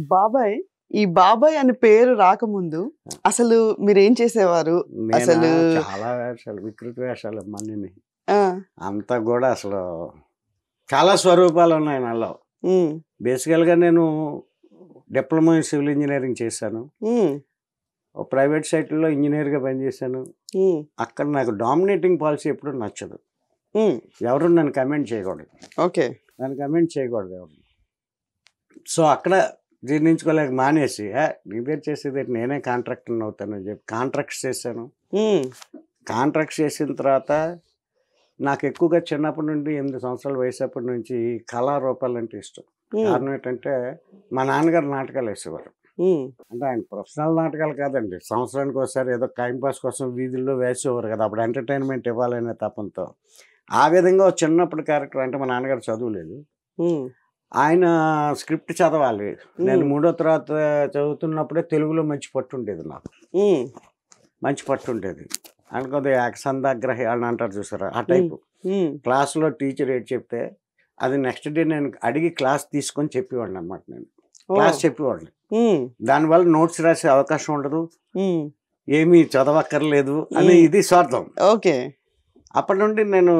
బాబాయ్ ఈ బాబాయ్ అని పేరు రాకముందు అసలు మీరేం చేసేవారు? అసలు చాలా వేషాలు, వికృత వేషాలు మళ్ళీ అంతా కూడా అసలు చాలా స్వరూపాలు ఉన్నాయి నాలో. బేసికల్ గా నేను డిప్లొమా ఇన్ సివిల్ ఇంజనీరింగ్ చేశాను. ప్రైవేట్ సైట్లో ఇంజనీర్ గా పనిచేశాను. అక్కడ నాకు డామినేటింగ్ పాలసీ ఎప్పుడు నచ్చదు. ఎవరు నన్ను కమెంట్ చేయకూడదు. ఓకే, నన్ను కమెంట్ చేయకూడదు ఎవరు. సో అక్కడ జీర్ణించుకోలేక మానేసి నీ పేరు చేసేది నేనే కాంట్రాక్టర్ అవుతానని చెప్పి కాంట్రాక్ట్స్ చేశాను. కాంట్రాక్ట్స్ చేసిన తర్వాత నాకు ఎక్కువగా చిన్నప్పటి నుండి 8 సంవత్సరాల వయసప్పటి నుంచి కళారూపాలు అంటే ఇష్టం. కారణం ఏంటంటే మా నాన్నగారు నాటకాలు వేసేవారు. అంటే ఆయన ప్రొఫెషనల్ నాటకాలు కాదండి, సంవత్సరానికి ఒకసారి ఏదో టైంపాస్ కోసం వీధుల్లో వేసేవారు కదా, అప్పుడు ఎంటర్టైన్మెంట్ ఇవ్వాలనే తపంతో. ఆ విధంగా చిన్నప్పుడు క్యారెక్టర్. అంటే మా నాన్నగారు చదువులేదు, ఆయన స్క్రిప్ట్ చదవాలి. నేను 3వ తరగతి చదువుతున్నప్పుడే తెలుగులో మంచి పట్టు ఉండేది నాకు. మంచి పట్టు ఉండేది అనుకోది. సందాగ్రహి అని అంటారు చూసారా, ఆ టైపు. క్లాస్లో టీచర్ ఏది చెప్తే అది నెక్స్ట్ డే నేను అడిగి క్లాస్ తీసుకొని చెప్పేవాడిని అనమాట. నేను క్లాస్ చెప్పేవాడిని. దానివల్ల నోట్స్ రాసే అవకాశం ఉండదు, ఏమీ చదవక్కర్లేదు అని ఇది స్వార్థం. ఓకే, అప్పటి నుండి నేను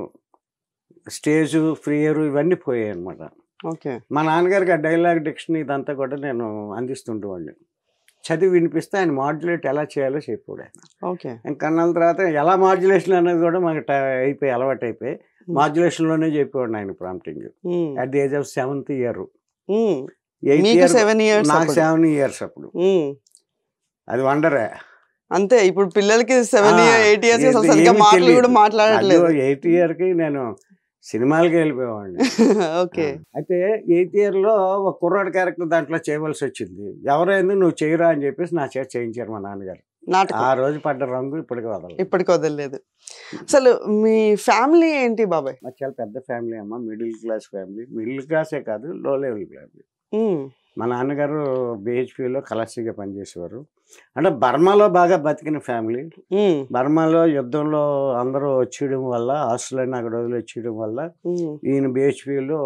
స్టేజు, ఫ్రీయరు ఇవన్నీ పోయాయి అనమాట. మా నాన్నగారికి ఆ డైలాగ్ డిక్షనరీ ఇదంతా కూడా నేను అందిస్తుండేవాడిని. చదివి వినిపిస్తే ఆయన మాడ్యులేట్ ఎలా చేయాలో చెప్పాడు ఆయన. ఓకే, ఇంకన్నాళ్ళ తర్వాత ఎలా మాడ్యులేషన్ అనేది కూడా మాకు అయిపోయి అలవాటు అయిపోయి మాడ్యులేషన్లోనే చెప్పేవాడిని ఆయన prompting. At the age of 7th year. 8th year నాకు 7 years అప్పుడు. అది వండరే అంతే. ఇప్పుడు పిల్లలకి 7 years 8 years మాటలు కూడా మాట్లాడట్లేదు. 8th yearకి నేను సినిమాలకి వెళ్ళిపోయేవాడిని. ఓకే, అయితే 8th year ఒక కుర్రాడు క్యారెక్టర్ దాంట్లో చేయవలసి వచ్చింది. ఎవరైంది నువ్వు చేయరా అని చెప్పేసి నా చేత చేయించారు మా నాన్నగారు. ఆ రోజు పడ్డ రంగు ఇప్పటికి వదలలేదు. అసలు మీ ఫ్యామిలీ ఏంటి బాబాయ్? మా చాలా పెద్ద ఫ్యామిలీ అమ్మ, మిడిల్ క్లాస్ ఫ్యామిలీ. మిడిల్ క్లాసే కాదు, లో లెవెల్ ఫ్యామిలీ. మా నాన్నగారు BHPలో కలర్సీగా పనిచేసేవారు. అంటే బర్మాలో బాగా బతికిన ఫ్యామిలీ. బర్మాలో యుద్ధంలో అందరూ వచ్చేయడం వల్ల, హాస్టల్ అక్కడ వదిలి వచ్చేయడం వల్ల ఈయన BHPలో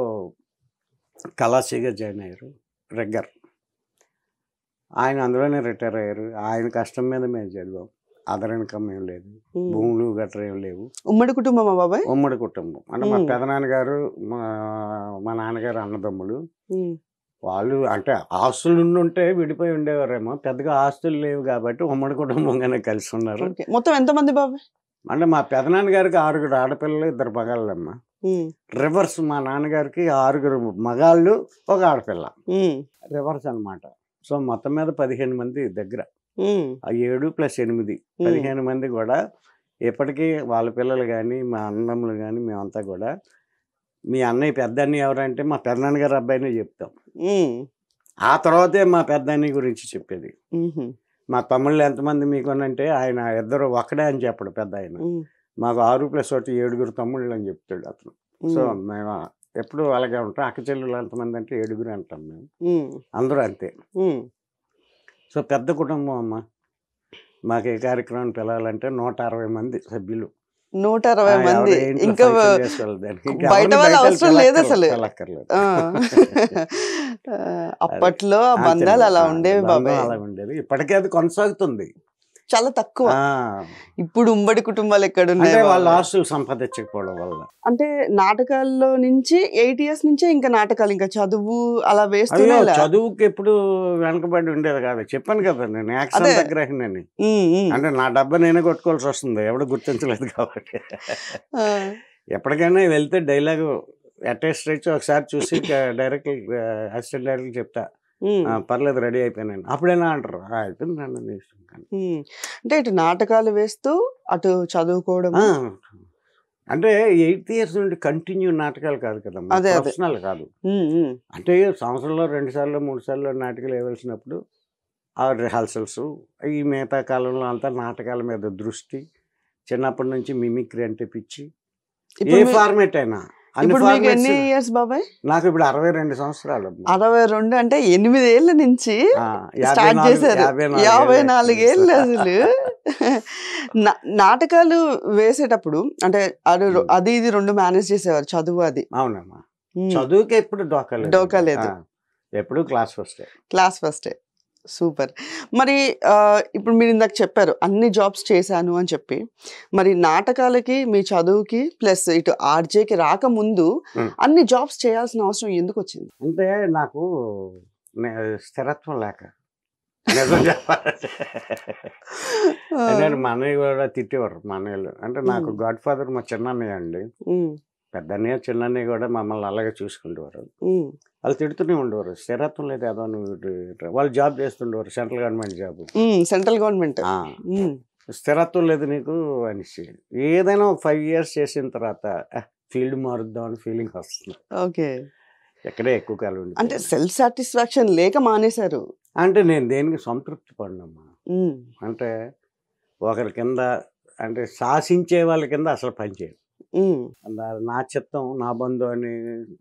కలర్సీగా జాయిన్ అయ్యారు. రెగ్గర్ ఆయన అందులోనే రిటైర్ అయ్యారు. ఆయన కష్టం మీద మేము చదివాం. అదర్ ఇన్కమ్ ఏం లేదు, భూములు గట్రా ఏం లేవు. ఉమ్మడి కుటుంబమా బాబాయ్? ఉమ్మడి కుటుంబం. అంటే మా పెదనాన్నగారు, మా నాన్నగారు అన్నదమ్ములు. వాళ్ళు అంటే ఆస్తులు ఉంటే విడిపోయి ఉండేవారేమో, పెద్దగా ఆస్తులు లేవు కాబట్టి ఉమ్మడి కుటుంబంగానే కలిసి ఉన్నారు. మొత్తం ఎంతమంది బాబాయ్? అంటే మా పెదనాన్నగారికి 6 ఆడపిల్లలు, 2 మగాళ్ళమ్మ. రివర్స్ మా నాన్నగారికి 6 మగాళ్ళు, 1 ఆడపిల్ల. రివర్స్ అనమాట. సో మొత్తం మీద 15 మంది దగ్గర. 7 + 8 15 మంది కూడా ఇప్పటికీ వాళ్ళ పిల్లలు కానీ, మా అన్నదమ్ములు కానీ మేమంతా కూడా మీ అన్నయ్య పెద్ద అన్నయ్య ఎవరంటే మా పెదనాన్నగారు అబ్బాయినే చెప్తాం. ఆ తర్వాతే మా పెద్ద అన్నయ్య గురించి చెప్పేది. మా తమ్ముళ్ళు ఎంతమంది మీకు అంటే ఆయన ఇద్దరు ఒకడే అని చెప్పడు పెద్ద ఆయన. మాకు 6 + 1 7 తమ్ముళ్ళు అని చెప్తాడు అతను. సో మేము ఎప్పుడు అలాగే ఉంటాం. అక్క చెల్లెలు ఎంతమంది అంటే 7 అంటాం మేము. అందరూ అంతే. సో పెద్ద కుటుంబం అమ్మ. మాకు ఏ కార్యక్రమం పిలవాలంటే 160 మంది సభ్యులు. 160 మంది. ఇంకా బయట వాళ్ళ అవసరం లేదు అసలు. అప్పట్లో బంధాలు అలా ఉండేవి బాబాయ్. అలా ఉండేది. ఇప్పటికే అది కొనసాగుతుంది. చాలా తక్కువ. ఇప్పుడు ఉమ్మడి కుటుంబాలు ఎక్కడున్నాయి? వాళ్ళ ఆస్తులు సంపాదించకపోవడం వల్ల. అంటే నాటకాల్లో నుంచి 8 years నుంచే ఇంకా నాటకాలు, ఇంకా చదువు అలా వేస్తూనే. చదువుకి ఎప్పుడు వెనకబడి ఉండేది కాదు. చెప్పాను కదా నేను యాక్షన్ గ్రహిణని. అంటే నా డబ్బా నేనే కొట్టుకోవాల్సి వస్తుంది, ఎవడు గుర్తించలేదు కాబట్టి. ఎప్పటికైనా వెళ్తే డైలాగ్ అటెస్ట్ ఒకసారి చూసి డైరెక్ట్ అసిస్టెంట్ డైరెక్టర్ చెప్తా, పర్లేదు రెడీ అయిపోయినాను, అప్పుడైనా అంటారు అయిపోయింది. అంటే ఇటు నాటకాలు వేస్తూ అటు చదువుకోవడం. అంటే 8 years నుండి కంటిన్యూ నాటకాలు కాదు కదా, ప్రొఫెషనల్ కాదు. అంటే సంవత్సరంలో 2 సార్లు 3 సార్లు నాటకాలు వేయవలసినప్పుడు ఆ రిహార్సల్స్, ఈ మిగతా కాలంలో అంతా నాటకాల మీద దృష్టి. చిన్నప్పటి నుంచి మిమిక్రీ అంటే పిచ్చి. ఏ ఫార్మేట్ అయినా. ఎన్ని ఇయర్స్ బాబాయ్? నాకు ఇప్పుడు 62 సంవత్సరాలు. 62 అంటే 8 ఏళ్ల నుంచి స్టార్ట్ చేశారు. 54 ఏళ్ళు అసలు. నాటకాలు వేసేటప్పుడు అంటే అది ఇది 2 మేనేజ్ చేసేవారు, చదువు అది. అవునమ్మా, చదువుకి ఎప్పుడు డోకా లేదు. ఎప్పుడు క్లాస్ ఫస్టే. క్లాస్ ఫస్టే. సూపర్. మరి ఇప్పుడు మీరు ఇందాక చెప్పారు అన్ని జాబ్స్ చేశాను అని చెప్పి. మరి నాటకాలకి, మీ చదువుకి ప్లస్ ఇటు ఆర్‌జేకి రాకముందు అన్ని జాబ్స్ చేయాల్సిన అవసరం ఎందుకొచ్చింది? అంటే నాకు స్థిరత్వం లేక. నిజం చెప్పాలంటే. మా అన్నయ్య కూడా తిట్టేవారు మా అన్నయ్యలు. అంటే నాకు గాడ్ ఫాదర్ మా చిన్నన్నయ్య అండి. పెద్ద అన్నయ్య చిన్నన్నయ్య కూడా మమ్మల్ని అలాగే చూసుకుంటేవారు. వాళ్ళు తిడుతూనే ఉండేవారు, స్థిరత్వం లేదు ఏదో నువ్వు. వాళ్ళు జాబ్ చేస్తుండేవారు, central government job. Central government. స్థిరత్వం లేదు నీకు అనేసి. ఏదైనా 5 years చేసిన తర్వాత ఫీల్డ్ మారుద్దాం అని ఫీలింగ్ వస్తుంది. ఓకే. ఎక్కడే ఎక్కువ కాలం ఉంది. అంటే సెల్ఫ్ సాటిస్ఫాక్షన్ లేక మానేశారు. అంటే నేను దేనికి సంతృప్తి పడినమ్మా. అంటే ఒకరి కింద అంటే శాసించే వాళ్ళ కింద అసలు పనిచేయదు. నా చిత్తం నా బంధు అని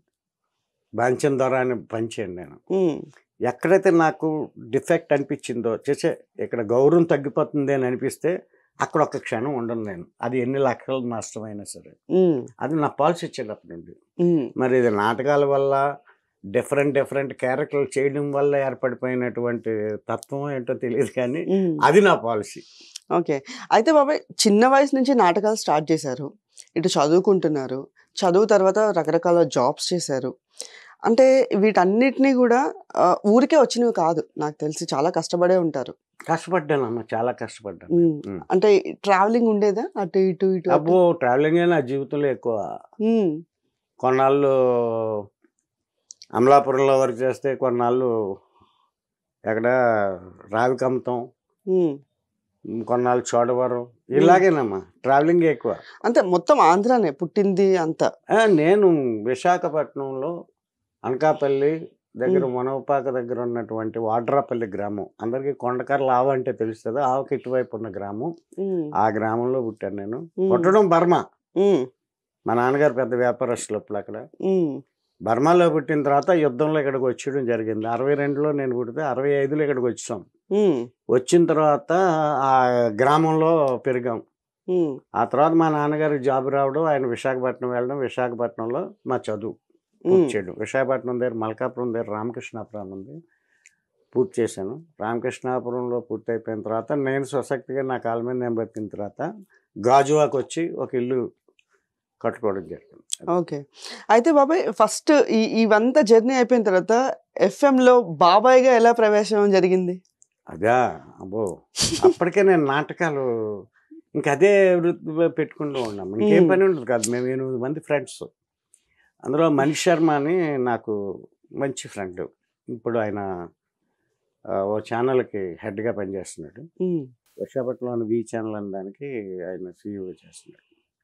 బాంచం ద్వారా అని పనిచేయండి నేను. ఎక్కడైతే నాకు డిఫెక్ట్ అనిపించిందో చేసే ఇక్కడ గౌరవం తగ్గిపోతుంది అని అనిపిస్తే అక్కడ ఒక క్షణం ఉండను నేను. అది ఎన్ని లక్షల నష్టమైనా సరే. అది నా పాలసీ ఇచ్చేటప్పటి నుండి. మరి ఇది నాటకాల వల్ల డిఫరెంట్ క్యారెక్టర్లు చేయడం వల్ల ఏర్పడిపోయినటువంటి తత్వం ఏంటో తెలియదు కానీ అది నా పాలసీ. ఓకే. అయితే బాబాయ్ చిన్న వయసు నుంచి నాటకాలు స్టార్ట్ చేశారు, ఇటు చదువుకుంటున్నారు, చదువు తర్వాత రకరకాల జాబ్స్ చేశారు. అంటే వీటన్నిటినీ కూడా ఊరికే వచ్చినవి కాదు, నాకు తెలిసి చాలా కష్టపడే ఉంటారు. కష్టపడ్డానమ్మా, చాలా కష్టపడ్డాను. అంటే ట్రావెలింగ్ ఉండేదా అటు ఇటు ఇటు? అబ్బో, ట్రావెలింగ్ నా జీవితంలో ఎక్కువ. కొన్నాళ్ళు అమలాపురంలో వర్క్ చేస్తే, కొన్నాళ్ళు ఎక్కడ రావికమతం, కొన్నాళ్ళు చోడవరం, ఇలాగేనమ్మా ట్రావెలింగ్ ఎక్కువ. అంటే మొత్తం ఆంధ్రానే పుట్టింది అంతా? నేను విశాఖపట్నంలో అనకాపల్లి దగ్గర మునవపాక దగ్గర ఉన్నటువంటి వాడ్రాపల్లి గ్రామం, అందరికి కొండకర్ల ఆవు అంటే తెలుస్తుంది, ఆవుకి ఇటువైపు ఉన్న గ్రామం. ఆ గ్రామంలో పుట్టాను నేను. పుట్టడం బర్మా. మా నాన్నగారు పెద్ద వ్యాపారస్తులు అప్పుడు అక్కడ. బర్మాలో పుట్టిన తర్వాత యుద్ధంలో ఇక్కడికి వచ్చేయడం జరిగింది. 62లో నేను పుడితే 65లో ఇక్కడికి వచ్చాం. వచ్చిన తర్వాత ఆ గ్రామంలో పెరిగాం. ఆ తర్వాత మా నాన్నగారికి జాబ్ రావడం, ఆయన విశాఖపట్నం వెళ్ళడం, విశాఖపట్నంలో మా చదువు పూర్తి చేయడం. విశాఖపట్నం దగ్గర మల్కాపురం దగ్గర రామకృష్ణాపురం ఉంది, పూర్తి చేశాను. రామకృష్ణాపురంలో పూర్తి అయిపోయిన తర్వాత నేను స్వశక్తిగా నా కాళ్ళ మీద నేను బతికిన తర్వాత గాజువాకు వచ్చి ఒక ఇల్లు కట్టుకోవడం జరిగింది. ఓకే. అయితే బాబాయ్ ఫస్ట్ ఇవంతా జర్నీ అయిపోయిన తర్వాత ఎఫ్ఎంలో బాబాయ్గా ఎలా ప్రవేశం జరిగింది? అదా, అబ్బో, అప్పటికే నేను నాటకాలు ఇంకా అదే వృత్తి పెట్టుకుంటూ ఉన్నాము. ఇంకేం పని ఉండదు కాదు. మేము 8 మంది ఫ్రెండ్స్. అందులో మనీష్ శర్మ అని నాకు మంచి ఫ్రెండ్. ఇప్పుడు ఆయన ఓ ఛానల్కి హెడ్గా పనిచేస్తున్నాడు. విశాఖపట్నంలోని వి ఛానల్ అనే దానికి ఆయన CEO చేస్తున్నాడు.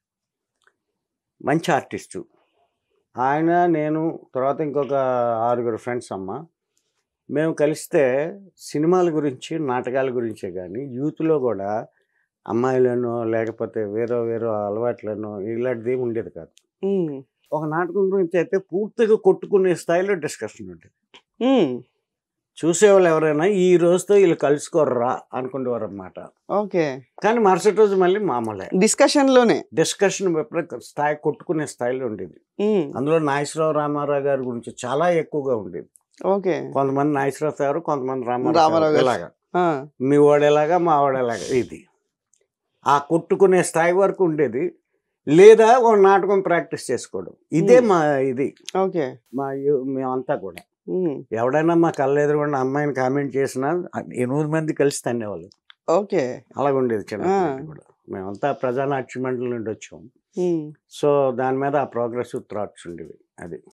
మంచి ఆర్టిస్టు ఆయన. నేను తర్వాత ఇంకొక 6 ఫ్రెండ్స్ అమ్మ. మేము కలిస్తే సినిమాల గురించి నాటకాల గురించే కానీ యూత్లో కూడా అమ్మాయిలను లేకపోతే వేరే అలవాట్లను ఇలాంటిది ఉండేది కాదు. ఒక నాటకం గురించి అయితే పూర్తిగా కొట్టుకునే స్థాయిలో డిస్కషన్ ఉండేది. చూసేవాళ్ళు ఎవరైనా ఈ రోజుతో వీళ్ళు కలుసుకోర్రా అనుకునేవారు అన్నమాట. ఓకే. కానీ మరుసటి రోజు మళ్ళీ మామూలే డిస్కషన్ స్థాయి, కొట్టుకునే స్థాయిలో ఉండేది. అందులో నాగేశ్వరరావు రామారావు గారి గురించి చాలా ఎక్కువగా ఉండేది. ఓకే. కొంతమంది నాగేశ్వరరావు గారు, కొంతమంది రామారావు ఎలాగా, మీ వాడేలాగా మా వాడేలాగా, ఇది ఆ కొట్టుకునే స్థాయి వరకు ఉండేది. లేదా ఒక నాటకం ప్రాక్టీస్ చేసుకోవడం, ఇదే మా ఇది. ఓకే. మేమంతా కూడా ఎవడైనా మా కళ్ళ ఎదురుగుండా అమ్మాయిని కామెంట్ చేసినా 8 మంది కలిసి తన్నేవాళ్ళు. ఓకే. అలాగ ఉండేది చిన్న కూడా. మేమంతా ప్రజానాట్య మండలి నుండి వచ్చాం. సో దాని మీద ఆ ప్రోగ్రెసివ్ థాట్స్ ఉండేవి. అది